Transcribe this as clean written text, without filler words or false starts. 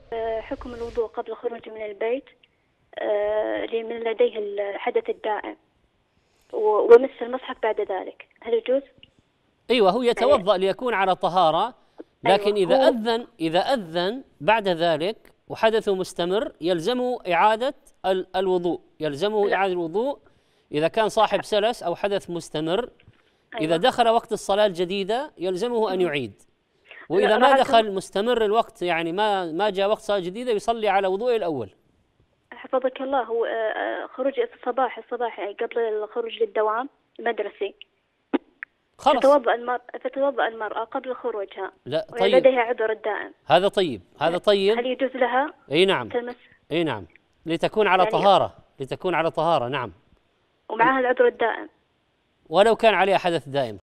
حكم الوضوء قبل الخروج من البيت لمن لديه الحدث الدائم ومس المصحف بعد ذلك، هل يجوز؟ أيوة، هو يتوضأ ليكون على طهارة، لكن أيوة هو. إذا أذن بعد ذلك وحدثه مستمر يلزمه إعادة الوضوء، يلزمه لا. إعادة الوضوء إذا كان صاحب سلس أو حدث مستمر. إذا أيوة. دخل وقت الصلاة الجديدة يلزمه أن يعيد، وإذا لا ما راعة دخل مستمر الوقت، يعني ما جاء وقت صلاة جديدة، يصلي على وضوءه الأول. حفظك الله. هو خروج الصباح يعني قبل الخروج للدوام المدرسي، خلص. تتوضأ المرأة قبل خروجها لا وهي طيب، لديها عذر الدائم. هذا طيب، هذا طيب. هل يجوز لها أي نعم، تلمس أي نعم، لتكون على يعني طهارة، لتكون على طهارة، نعم. ومعها العذر الدائم؟ ولو كان عليها حدث دائم